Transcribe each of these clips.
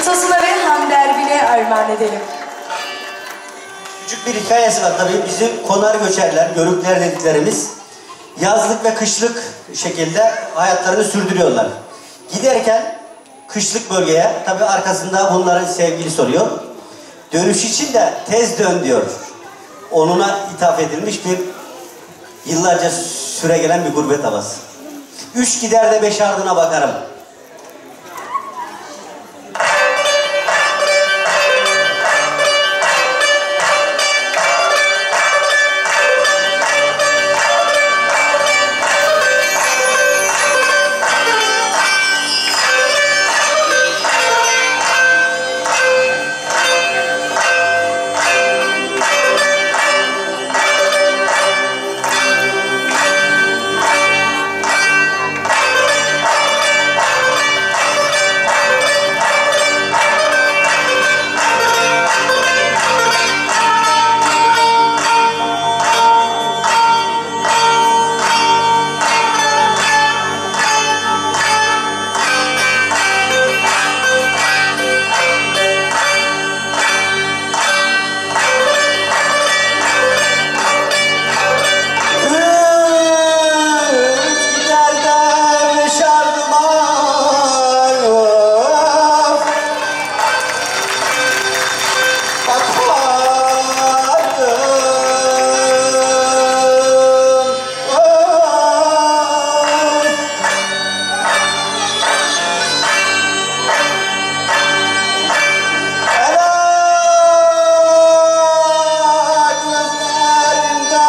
Tosuna ve Hamdi Erbil'e armağan edelim. Küçük bir hikayesi var tabii. Bizim konar göçerler, yörükler dediklerimiz yazlık ve kışlık şekilde hayatlarını sürdürüyorlar. Giderken kışlık bölgeye, tabii arkasında bunların sevgilisi oluyor. Dönüş için de tez dön diyor. Onuna ithaf edilmiş bir yıllarca süre gelen bir gurbet havası. 3 gider de 5 ardına bakarım.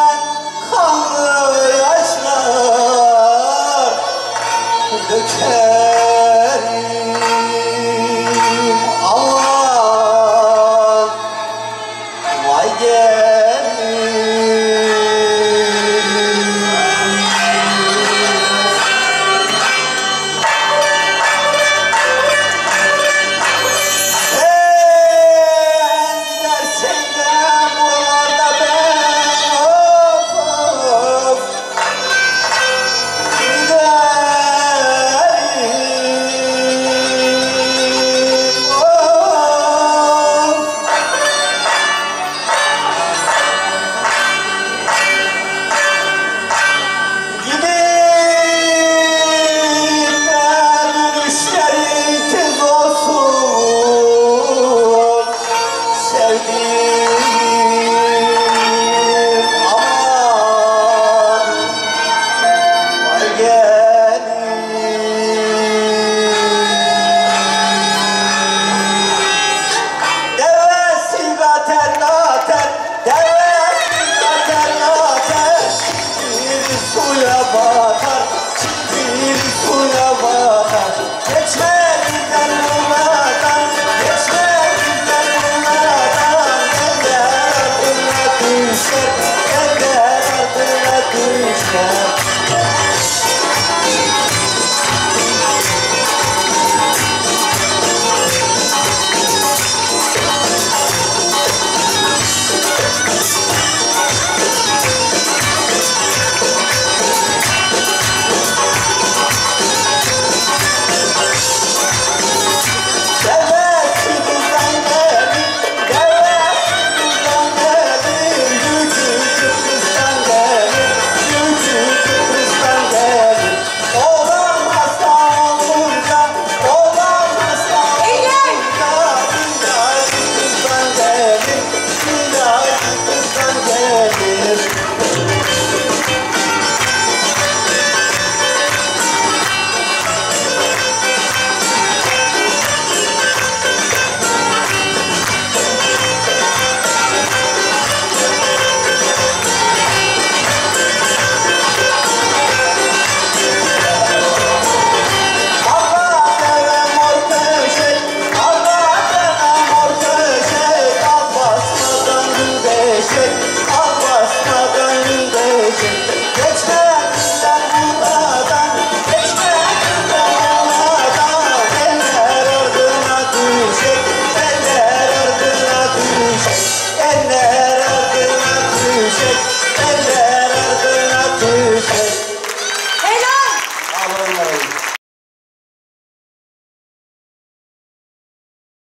Yeah.